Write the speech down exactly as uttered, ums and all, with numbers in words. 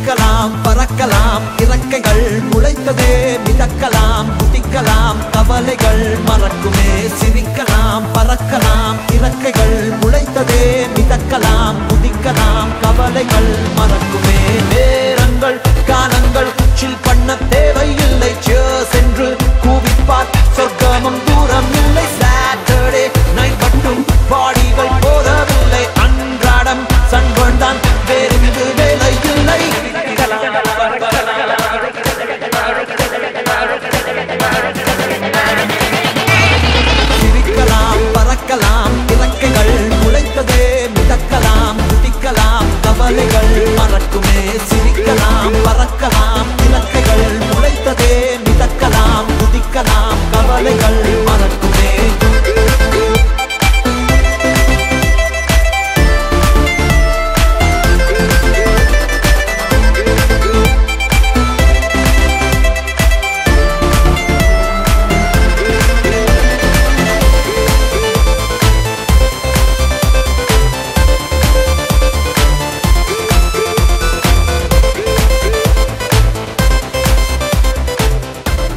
சிரிக்கலாம் பறக்கலாம் இறக்கைகள் முளைத்ததே மிதக்கலாம் குதிக்கலாம் கவலைகள் மறக்குமே சிரிக்கலாம் பறக்கலாம் இறக்கைகள் முளைத்ததே மிதக்கலாம் குதிக்கலாம் கவலைகள் மறக்குமே நேரங்கள் காலங்கள் சில் பண்ண தேவையில்லை சேர்ஸ் என்று கூவிப்பார் சொர்க்கமும் தூரம் இல்லை சாட்டர்டே நைட் மட்டும் பாடிகள் போதவில்லை அன்றாடம் சன்பன் தான் வேறெங்கு வேலை இல்லை சிரிக்கலாம் பறக்கலாம் இறக்கைகள் முளைத்ததே மிதக்கலாம் குதிக்கலாம் கவலைகள் மறக்குமே சிரிக்கலாம் பறக்கலாம் இறக்கைகள் முளைத்ததே